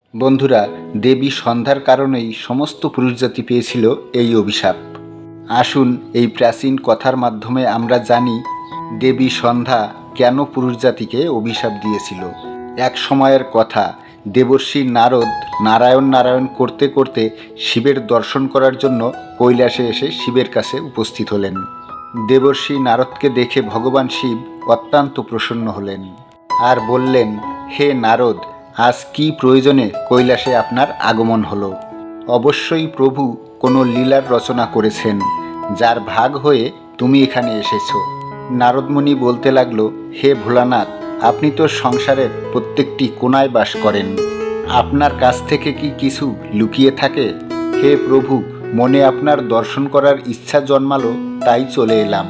বন্ধুরা, দেবী সন্ধ্যার কারণেই সমস্ত পুরুষজাতি পেয়েছিল এই অভিশাপ। আসুন এই প্রাচীন কথার মাধ্যমে আমরা জানি দেবী সন্ধ্যা কেন পুরুষজাতিকে অভিশাপ দিয়েছিল। এক সময়ের কথা, দেবর্ষি নারদ নারায়ণ নারায়ণ করতে করতে শিবের দর্শন করার জন্য কৈলাসে এসে শিবের কাছে উপস্থিত হলেন। দেবর্ষি নারদকে দেখে ভগবান শিব অত্যন্ত প্রসন্ন হলেন আর বললেন, হে নারদ, আজ কি প্রয়োজনে কৈলাসে আপনার আগমন হলো? অবশ্যই প্রভু কোনো লীলার রচনা করেছেন, যার ভাগ হয়ে তুমি এখানে এসেছো। নারদমুনি বলতে লাগলো, হে ভোলানাথ, আপনি তো সংসারের প্রত্যেকটি কোণায় বাস করেন, আপনার কাছ থেকে কি কিছু লুকিয়ে থাকে? হে প্রভু, মনে আপনার দর্শন করার ইচ্ছা জন্মালো, তাই চলে এলাম।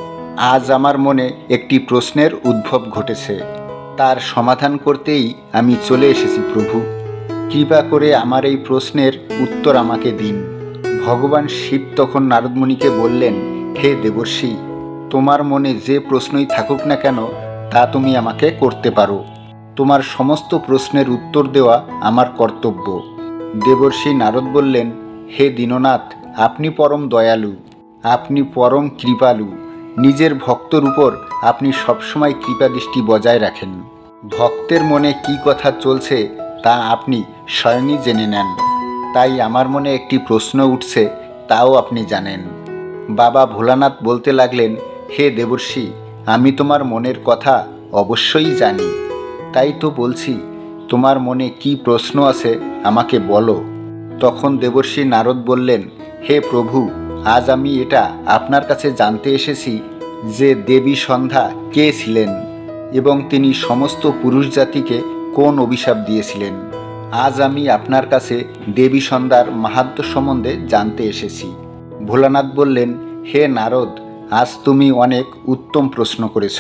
আজ আমার মনে একটি প্রশ্নের উদ্ভব ঘটেছে, তার সমাধান করতেই আমি চলে এসেছি প্রভু। কৃপা করে আমার এই প্রশ্নের উত্তর আমাকে দিন। ভগবান শিব তখন নারদমুনিকে বললেন, হে দেবর্ষি, তোমার মনে যে প্রশ্নই থাকুক না কেন তা তুমি আমাকে করতে পারো। তোমার সমস্ত প্রশ্নের উত্তর দেওয়া আমার কর্তব্য। দেবর্ষি নারদ বললেন, হে দীননাথ, আপনি পরম দয়ালু, আপনি পরম কৃপালু। নিজের ভক্তর উপর আপনি সবসময় কৃপাদৃষ্টি বজায় রাখেন। ভক্তের মনে কি কথা চলছে তা আপনি স্বয়ংই জেনে নেন। তাই আমার মনে একটি প্রশ্ন উঠছে, তাও আপনি জানেন। বাবা ভোলানাথ বলতে লাগলেন, হে দেবর্ষি, আমি তোমার মনের কথা অবশ্যই জানি। তাই তো বলছি, তোমার মনে কি প্রশ্ন আছে আমাকে বলো। তখন দেবর্ষি নারদ বললেন, হে প্রভু, আজ আমি এটা আপনার কাছে জানতে এসেছি যে দেবী সন্ধ্যা কে ছিলেন এবং তিনি সমস্ত পুরুষ জাতিকে কোন অভিশাপ দিয়েছিলেন। আজ আমি আপনার কাছে দেবী সন্ধ্যার মাহাত্ম্য সম্বন্ধে জানতে এসেছি। ভোলানাথ বললেন, হে নারদ, আজ তুমি অনেক উত্তম প্রশ্ন করেছ।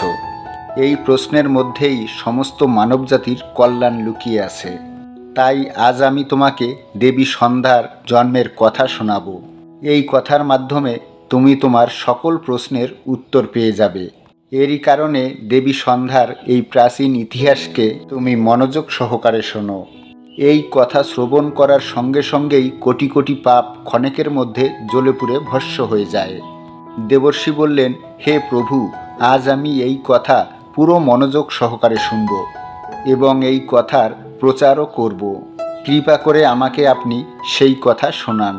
এই প্রশ্নের মধ্যেই সমস্ত মানবজাতির কল্যাণ লুকিয়ে আছে। তাই আজ আমি তোমাকে দেবী সন্ধ্যার জন্মের কথা শোনাব। এই কথার মাধ্যমে তুমি তোমার সকল প্রশ্নের উত্তর পেয়ে যাবে। এরই কারণে দেবী সন্ধ্যার এই প্রাচীন ইতিহাসকে তুমি মনোযোগ সহকারে শোনো। এই কথা শ্রবণ করার সঙ্গে সঙ্গেই কোটি কোটি পাপ ক্ষণেকের মধ্যে জ্বলে পুড়ে ভস্ম হয়ে যায়। দেবর্ষি বললেন, হে প্রভু, আজ আমি এই কথা পুরো মনোযোগ সহকারে শুনব এবং এই কথার প্রচারও করব। কৃপা করে আমাকে আপনি সেই কথা শোনান।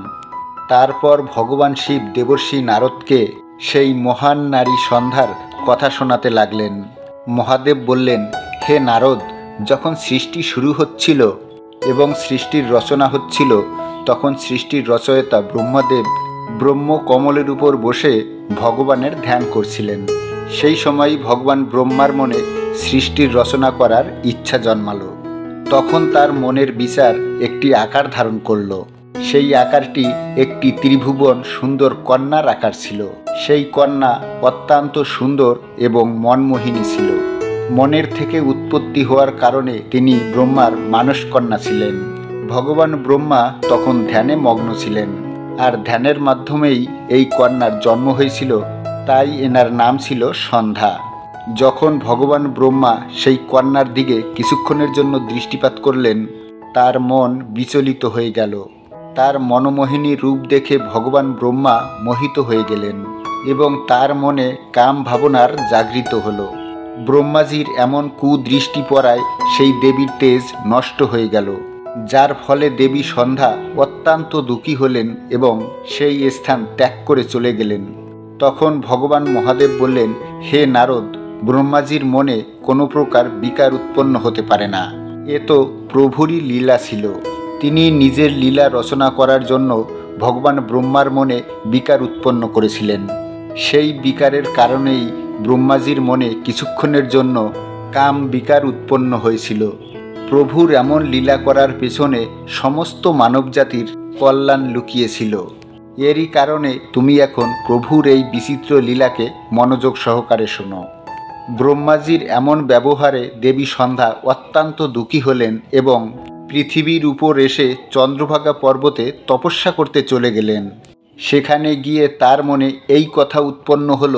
তারপর ভগবান শিব দেবর্ষি নারদকে সেই মহান নারী সন্ধ্যার কথা শোনাতে লাগলেন। মহাদেব বললেন, হে নারদ, যখন সৃষ্টি শুরু হচ্ছিল এবং সৃষ্টির রচনা হচ্ছিল, তখন সৃষ্টির রচয়িতা ব্রহ্মদেব ব্রহ্মকমলের উপর বসে ভগবানের ধ্যান করছিলেন। সেই সময় ভগবান ব্রহ্মার মনে সৃষ্টির রচনা করার ইচ্ছা জন্মালো। তখন তার মনের বিচার একটি আকার ধারণ করল। সেই আকারটি একটি ত্রিভুবন সুন্দর কন্যার আকার ছিল। সেই কন্যা অত্যন্ত সুন্দর এবং মনমোহিনী ছিল। মনের থেকে উৎপত্তি হওয়ার কারণে তিনি ব্রহ্মার মানস কন্যা ছিলেন। ভগবান ব্রহ্মা তখন ধ্যানে মগ্ন ছিলেন, আর ধ্যানের মাধ্যমেই এই কন্যার জন্ম হয়েছিল। তাই এনার নাম ছিল সন্ধ্যা। যখন ভগবান ব্রহ্মা সেই কন্যার দিকে কিছুক্ষণের জন্য দৃষ্টিপাত করলেন, তার মন বিচলিত হয়ে গেল। তার মনোমোহিনী রূপ দেখে ভগবান ব্রহ্মা মোহিত হয়ে গেলেন এবং তার মনে কাম ভাবনার জাগৃত হলো। ব্রহ্মাজির এমন কুদৃষ্টি পড়ায় সেই দেবীর তেজ নষ্ট হয়ে গেল, যার ফলে দেবী সন্ধ্যা অত্যন্ত দুঃখী হলেন এবং সেই স্থান ত্যাগ করে চলে গেলেন। তখন ভগবান মহাদেব বললেন, হে নারদ, ব্রহ্মাজির মনে কোনো প্রকার বিকার উৎপন্ন হতে পারে না। এ তো প্রভুরই লীলা ছিল। তিনি নিজের লীলা রচনা করার জন্য ভগবান ব্রহ্মার মনে বিকার উৎপন্ন করেছিলেন। সেই বিকারের কারণেই ব্রহ্মাজির মনে কিছুক্ষণের জন্য কাম বিকার উৎপন্ন হয়েছিল। প্রভুর এমন লীলা করার পেছনে সমস্ত মানবজাতির কল্যাণ লুকিয়েছিল। এরই কারণে তুমি এখন প্রভুর এই বিচিত্র লীলাকে মনোযোগ সহকারে শোনো। ব্রহ্মাজির এমন ব্যবহারে দেবী সন্ধ্যা অত্যন্ত দুঃখী হলেন এবং পৃথিবীর উপর এসে চন্দ্রভাগা পর্বতে তপস্যা করতে চলে গেলেন। সেখানে গিয়ে তার মনে এই কথা উৎপন্ন হলো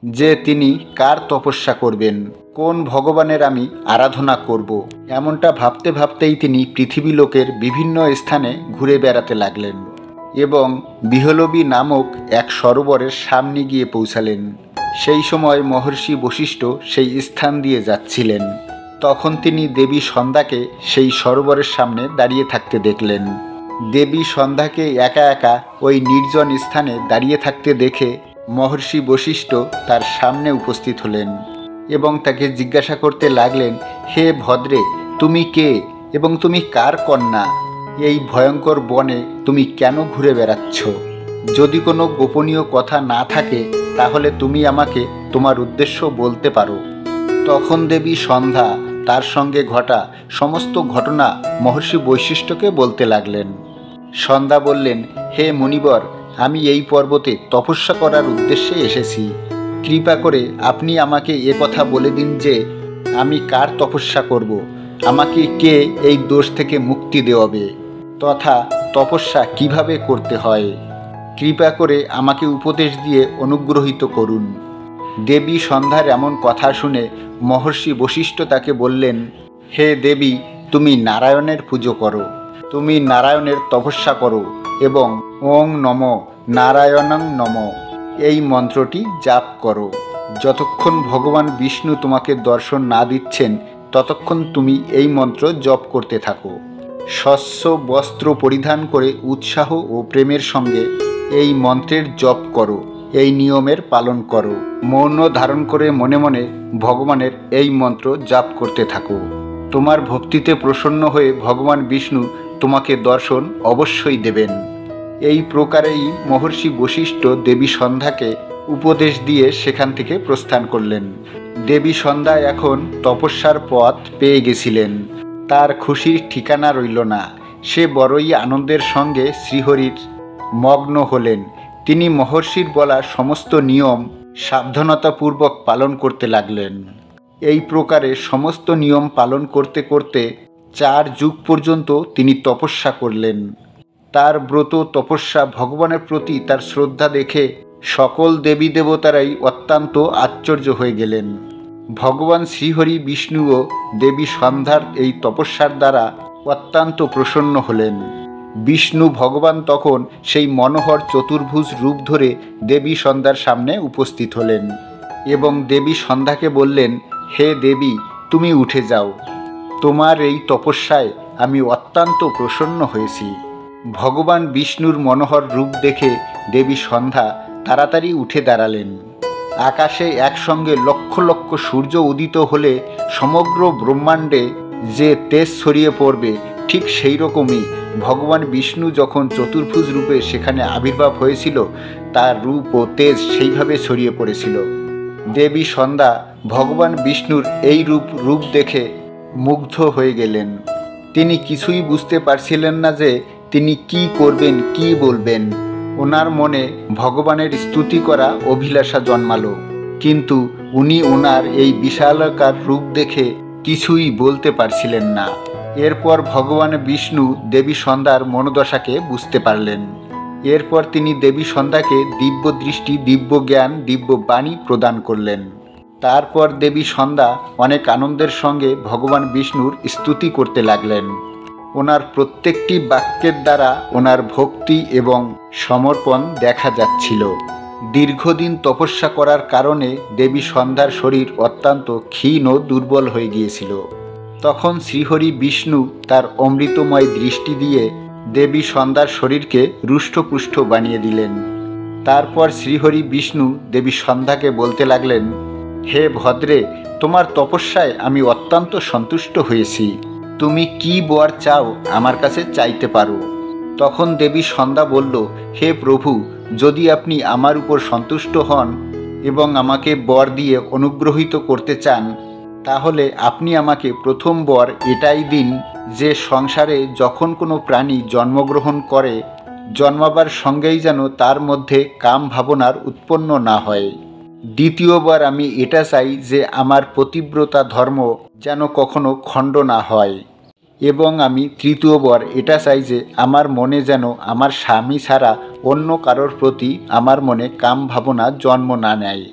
যে তিনি কার তপস্যা করবেন, কোন ভগবানের আমি আরাধনা করব। এমনটা ভাবতে ভাবতেই তিনি পৃথিবী লোকের বিভিন্ন স্থানে ঘুরে বেড়াতে লাগলেন এবং বিহলবী নামক এক সরোবরের সামনে গিয়ে পৌঁছালেন। সেই সময় মহর্ষি বশিষ্ঠ সেই স্থান দিয়ে যাচ্ছিলেন। তখন তিনি দেবী সন্ধ্যাকে সেই সরোবরের সামনে দাঁড়িয়ে থাকতে দেখলেন। দেবী সন্ধ্যাকে একা একা ওই নির্জন স্থানে দাঁড়িয়ে থাকতে দেখে মহর্ষি বশিষ্ঠ তার সামনে উপস্থিত হলেন এবং তাকে জিজ্ঞাসা করতে লাগলেন, হে ভদ্রে, তুমি কে এবং তুমি কার কন্যা? এই ভয়ঙ্কর বনে তুমি কেন ঘুরে বেড়াচ্ছ? যদি কোনো গোপনীয় কথা না থাকে তাহলে তুমি আমাকে তোমার উদ্দেশ্য বলতে পারো। তখন দেবী সন্ধ্যা তার সঙ্গে ঘটা সমস্ত ঘটনা মহর্ষি বশিষ্ঠকে বলতে লাগলেন। সন্ধ্যা বললেন, হে মুনিবর, আমি এই পর্বতে তপস্যা করার উদ্দেশ্যে এসেছি। কৃপা করে আপনি আমাকে এ কথা বলে দিন যে আমি কার তপস্যা করব, আমাকে কে এই দোষ থেকে মুক্তি দেওয়াবে, তথা তপস্যা কিভাবে করতে হয়। কৃপা করে আমাকে উপদেশ দিয়ে অনুগ্রহিত করুন। দেবী সন্ধ্যার এমন কথা শুনে মহর্ষি বশিষ্ঠ তাকে বললেন, হে দেবী, তুমি নারায়ণের পুজো করো, তুমি নারায়ণের তপস্যা করো এবং ওং নম নারায়ণং নম এই মন্ত্রটি জাপ করো। যতক্ষণ ভগবান বিষ্ণু তোমাকে দর্শন না দিচ্ছেন ততক্ষণ তুমি এই মন্ত্র জপ করতে থাকো। শস্য বস্ত্র পরিধান করে উৎসাহ ও প্রেমের সঙ্গে এই মন্ত্রের জপ করো, এই নিয়মের পালন করো। মৌন ধারণ করে মনে মনে ভগবানের এই মন্ত্র জাপ করতে থাকো। তোমার ভক্তিতে প্রসন্ন হয়ে ভগবান বিষ্ণু তোমাকে দর্শন অবশ্যই দেবেন। এই প্রকারেই মহর্ষি বশিষ্ঠ দেবী সন্ধ্যাকে উপদেশ দিয়ে সেখান থেকে প্রস্থান করলেন। দেবী সন্ধ্যা এখন তপস্যার পথ পেয়ে গেছিলেন। তার খুশির ঠিকানা রইল না। সে বড়ই আনন্দের সঙ্গে শ্রীহরির মগ্ন হলেন। তিনি মহর্ষির বলা সমস্ত নিয়ম সাবধানতাপূর্বক পালন করতে লাগলেন। এই প্রকারে সমস্ত নিয়ম পালন করতে করতে 4 যুগ পর্যন্ত তিনি তপস্যা করলেন। তার ব্রত তপস্যা ভগবানের প্রতি তার শ্রদ্ধা দেখে সকল দেবী দেবতারাই অত্যন্ত আশ্চর্য হয়ে গেলেন। ভগবান শ্রীহরি বিষ্ণুও দেবী সন্ধ্যার এই তপস্যার দ্বারা অত্যন্ত প্রসন্ন হলেন। বিষ্ণু ভগবান তখন সেই মনোহর চতুর্ভুজ রূপ ধরে দেবী সন্ধ্যার সামনে উপস্থিত হলেন এবং দেবী সন্ধ্যাকে বললেন, হে দেবী, তুমি উঠে যাও, তোমার এই তপস্যায় আমি অত্যন্ত প্রসন্ন হয়েছি। ভগবান বিষ্ণুর মনোহর রূপ দেখে দেবী সন্ধ্যা তাড়াতাড়ি উঠে দাঁড়ালেন। আকাশে একসঙ্গে লক্ষ লক্ষ সূর্য উদিত হলে সমগ্র ব্রহ্মাণ্ডে যে তেজ ছড়িয়ে পড়বে, ঠিক সেই রকমই ভগবান বিষ্ণু যখন চতুর্ভুজ রূপে সেখানে আবির্ভাব হয়েছিল তার রূপ ও তেজ সেইভাবে ছড়িয়ে পড়েছিল। দেবী সন্ধ্যা ভগবান বিষ্ণুর এই রূপ দেখে মুগ্ধ হয়ে গেলেন। তিনি কিছুই বুঝতে পারছিলেন না যে তিনি কি করবেন, কি বলবেন। ওনার মনে ভগবানের স্তুতি করা অভিলাষা জন্মালো, কিন্তু উনি ওনার এই বিশালাকার রূপ দেখে কিছুই বলতে পারছিলেন না। এরপর ভগবান বিষ্ণু দেবী সন্ধ্যার মনোদশাকে বুঝতে পারলেন। এরপর তিনি দেবী সন্ধ্যাকে দিব্য দৃষ্টি, দিব্য জ্ঞান, দিব্য বাণী প্রদান করলেন। তারপর দেবী সন্ধ্যা অনেক আনন্দের সঙ্গে ভগবান বিষ্ণুর স্তুতি করতে লাগলেন। ওনার প্রত্যেকটি বাক্যের দ্বারা ওনার ভক্তি এবং সমর্পণ দেখা যাচ্ছিল। দীর্ঘদিন তপস্যা করার কারণে দেবী সন্ধ্যার শরীর অত্যন্ত ক্ষীণ ও দুর্বল হয়ে গিয়েছিল। তখন শ্রীহরি বিষ্ণু তার অমৃতময় দৃষ্টি দিয়ে দেবী সন্ধ্যার শরীরকে রুষ্টপুষ্ট বানিয়ে দিলেন। তারপর শ্রীহরি বিষ্ণু দেবী সন্ধ্যাকে বলতে লাগলেন, হে ভদ্রে, তোমার তপস্যায় আমি অত্যন্ত সন্তুষ্ট হয়েছি। তুমি কি বর চাও আমার কাছে চাইতে পারো। তখন দেবী সন্ধ্যা বলল, হে প্রভু, যদি আপনি আমার উপর সন্তুষ্ট হন এবং আমাকে বর দিয়ে অনুগ্রহিত করতে চান, তাহলে আপনি আমাকে প্রথম বর এটাই দিন যে সংসারে যখন কোনো প্রাণী জন্মগ্রহণ করে, জন্মাবার সঙ্গেই যেন তার মধ্যে কাম ভাবনার উৎপন্ন না হয়। দ্বিতীয়বার আমি এটা চাই যে আমার পতিব্রতা ধর্ম যেন কখনো খণ্ড না হয়, এবং আমি তৃতীয়বার এটা চাই যে আমার মনে যেন আমার স্বামী ছাড়া অন্য কারোর প্রতি আমার মনে কাম ভাবনা জন্ম না নেয়।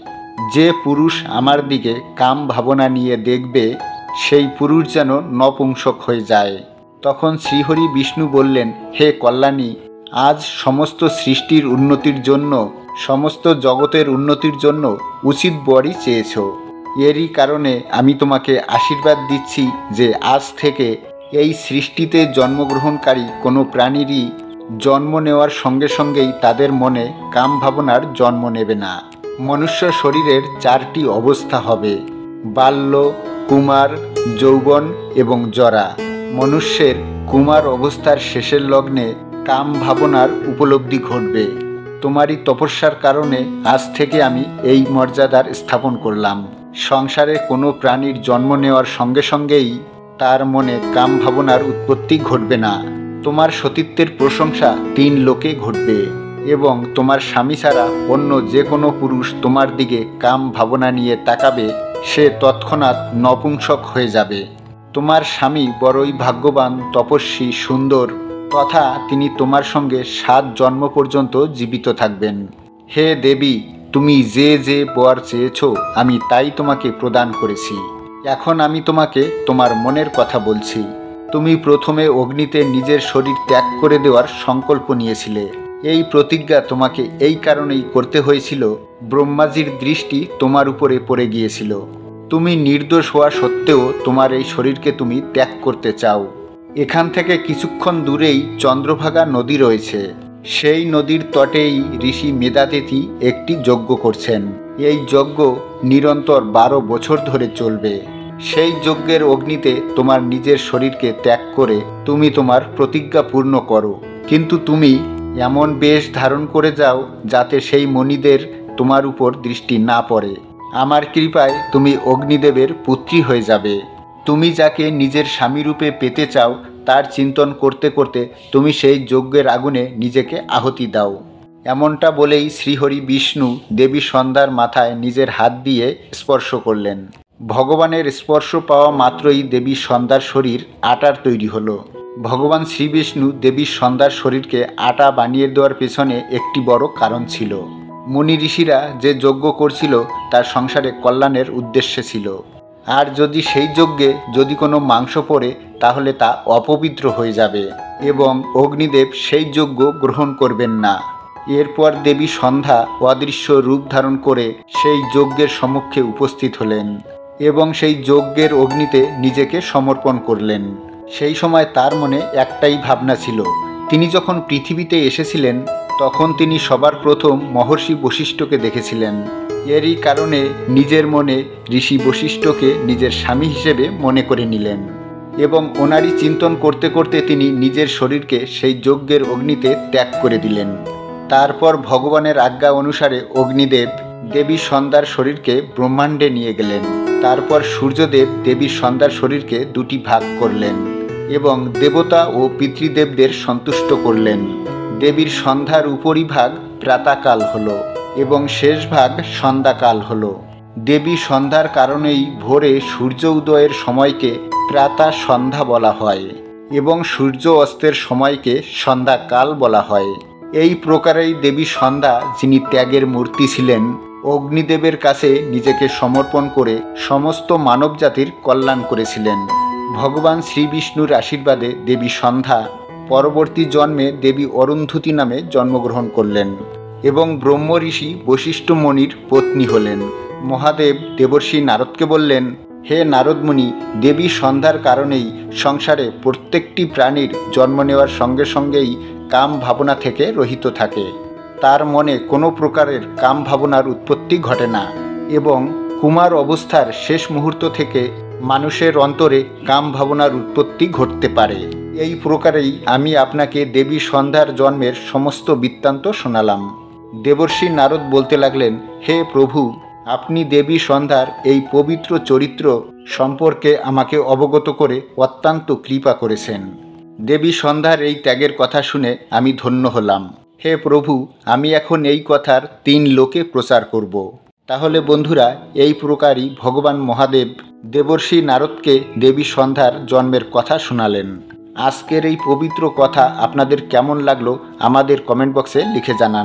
যে পুরুষ আমার দিকে কাম ভাবনা নিয়ে দেখবে সেই পুরুষ যেন নপুংসক হয়ে যায়। তখন শ্রীহরি বিষ্ণু বললেন, হে কল্যাণী, আজ সমস্ত সৃষ্টির উন্নতির জন্য, সমস্ত জগতের উন্নতির জন্য উচিত বরই চেয়েছ। এরই কারণে আমি তোমাকে আশীর্বাদ দিচ্ছি যে আজ থেকে এই সৃষ্টিতে জন্মগ্রহণকারী কোনো প্রাণীরই জন্ম নেওয়ার সঙ্গে সঙ্গেই তাদের মনে কাম ভাবনার জন্ম নেবে না। মনুষ্য শরীরের 4টি অবস্থা হবে: বাল্য, কুমার, যৌবন এবং জরা। মনুষ্যের কুমার অবস্থার শেষের লগ্নে কাম ভাবনার উপলব্ধি ঘটবে। তোমারই তপস্যার কারণে আজ থেকে আমি এই মর্যাদার স্থাপন করলাম। সংসারে কোনো প্রাণীর জন্ম নেওয়ার সঙ্গে সঙ্গেই তার মনে কাম ভাবনার উৎপত্তি ঘটবে না। তোমার সতীত্বের প্রশংসা 3 লোকে ঘটবে এবং তোমার স্বামী ছাড়া অন্য যে কোনো পুরুষ তোমার দিকে কাম ভাবনা নিয়ে তাকাবে সে তৎক্ষণাৎ নপুংসক হয়ে যাবে। তোমার স্বামী বড়ই ভাগ্যবান, তপস্বী, সুন্দর, তথা তিনি তোমার সঙ্গে 7 জন্ম পর্যন্ত জীবিত থাকবেন। হে দেবী, তুমি যে যে বর চেয়েছ আমি তাই তোমাকে প্রদান করেছি। এখন আমি তোমাকে তোমার মনের কথা বলছি। তুমি প্রথমে অগ্নিতে নিজের শরীর ত্যাগ করে দেওয়ার সংকল্প নিয়েছিলে। এই প্রতিজ্ঞা তোমাকে এই কারণেই করতে হয়েছিল, ব্রহ্মাজির দৃষ্টি তোমার উপরে পড়ে গিয়েছিল। তুমি নির্দোষ হওয়া সত্ত্বেও তোমার এই শরীরকে তুমি ত্যাগ করতে চাও। এখান থেকে কিছুক্ষণ দূরেই চন্দ্রভাগা নদী রয়েছে। সেই নদীর তটেই ঋষি মেধাতিথি একটি যজ্ঞ করছেন। এই যজ্ঞ নিরন্তর 12 বছর ধরে চলবে। সেই যজ্ঞের অগ্নিতে তোমার নিজের শরীরকে ত্যাগ করে তুমি তোমার প্রতিজ্ঞা পূর্ণ করো, কিন্তু তুমি এমন বেশ ধারণ করে যাও যাতে সেই মণিদের তোমার উপর দৃষ্টি না পড়ে। আমার কৃপায় তুমি অগ্নিদেবের পুত্রী হয়ে যাবে। তুমি যাকে নিজের স্বামীরূপে পেতে চাও তার চিন্তন করতে করতে তুমি সেই যজ্ঞের আগুনে নিজেকে আহুতি দাও। এমনটা বলেই শ্রীহরি বিষ্ণু দেবী সন্ধ্যার মাথায় নিজের হাত দিয়ে স্পর্শ করলেন। ভগবানের স্পর্শ পাওয়া মাত্রই দেবী সন্ধ্যার শরীর আটার তৈরি হলো। ভগবান শ্রীবিষ্ণু দেবী সন্ধ্যার শরীরকে আটা বানিয়ে দেওয়ার পেছনে একটি বড় কারণ ছিল। মুনি ঋষিরা যে যজ্ঞ করছিল তার সংসারে কল্যাণের উদ্দেশ্যে ছিল। আর যদি সেই যজ্ঞে যদি কোনো মাংস পড়ে তাহলে তা অপবিত্র হয়ে যাবে এবং অগ্নিদেব সেই যজ্ঞ গ্রহণ করবেন না। এরপর দেবী সন্ধ্যা অদৃশ্য রূপ ধারণ করে সেই যজ্ঞের সম্মুখে উপস্থিত হলেন এবং সেই যজ্ঞের অগ্নিতে নিজেকে সমর্পণ করলেন। সেই সময় তার মনে একটাই ভাবনা ছিল। তিনি যখন পৃথিবীতে এসেছিলেন তখন তিনি সবার প্রথম মহর্ষি বশিষ্ঠকে দেখেছিলেন। এরই কারণে নিজের মনে ঋষি বশিষ্ঠকে নিজের স্বামী হিসেবে মনে করে নিলেন এবং ওনারই চিন্তন করতে করতে তিনি নিজের শরীরকে সেই যজ্ঞের অগ্নিতে ত্যাগ করে দিলেন। তারপর ভগবানের আজ্ঞা অনুসারে অগ্নিদেব দেবী সন্ধ্যার শরীরকে ব্রহ্মাণ্ডে নিয়ে গেলেন। তারপর সূর্যদেব দেবী সন্ধ্যার শরীরকে 2টি ভাগ করলেন এবং দেবতা ও পিতৃদেবদের সন্তুষ্ট করলেন। দেবীর সন্ধ্যার উপরিভাগ প্রাতঃকাল হলো এবং শেষ ভাগ সন্ধ্যাকাল হলো। দেবী সন্ধ্যার কারণেই ভোরে সূর্য উদয়ের সময়কে প্রাতঃ সন্ধ্যা বলা হয় এবং সূর্য অস্তের সময়কে সন্ধ্যাকাল বলা হয়। এই প্রকারেই দেবী সন্ধ্যা, যিনি ত্যাগের মূর্তি ছিলেন, অগ্নিদেবের কাছে নিজেকে সমর্পণ করে সমস্ত মানবজাতির কল্যাণ করেছিলেন। ভগবান শ্রীবিষ্ণুর আশীর্বাদে দেবী সন্ধ্যা পরবর্তী জন্মে দেবী অরুন্ধতী নামে জন্মগ্রহণ করলেন এবং ব্রহ্ম ঋষি বশিষ্ঠ মুনির পত্নী হলেন। মহাদেব দেবর্ষি নারদকে বললেন, হে নারদমুনি, দেবী সন্ধ্যার কারণেই সংসারে প্রত্যেকটি প্রাণীর জন্ম নেওয়ার সঙ্গে সঙ্গেই কাম ভাবনা থেকে রহিত থাকে। তার মনে কোনো প্রকারের কাম ভাবনার উৎপত্তি ঘটে না এবং কুমার অবস্থার শেষ মুহূর্ত থেকে মানুষের অন্তরে কাম ভাবনার উৎপত্তি ঘটতে পারে। এই প্রকারেই আমি আপনাকে দেবী সন্ধ্যার জন্মের সমস্ত বৃত্তান্ত শোনালাম। দেবর্ষি নারদ বলতে লাগলেন, হে প্রভু, আপনি দেবী সন্ধ্যার এই পবিত্র চরিত্র সম্পর্কে আমাকে অবগত করে অত্যন্ত কৃপা করেছেন। দেবী সন্ধ্যার এই ত্যাগের কথা শুনে আমি ধন্য হলাম। হে প্রভু, আমি এখন এই কথার 3 লোকে প্রচার করব। তাহলে বন্ধুরা, এই প্রকারই ভগবান মহাদেব দেবর্ষি নারদকে দেবী সন্ধ্যার জন্মের কথা শোনালেন। আজকের এই পবিত্র কথা আপনাদের কেমন লাগলো আমাদের কমেন্ট বক্সে লিখে জানান।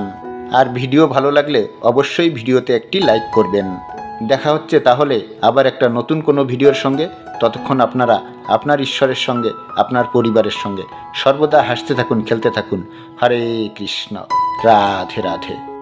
আর ভিডিও ভালো লাগলে অবশ্যই ভিডিওতে একটি লাইক করবেন। দেখা হচ্ছে তাহলে আবার একটা নতুন কোনো ভিডিওর সঙ্গে। ততক্ষণ আপনারা আপনার ঈশ্বরের সঙ্গে, আপনার পরিবারের সঙ্গে সর্বদা হাসতে থাকুন, খেলতে থাকুন। হরে কৃষ্ণ, রাধে রাধে।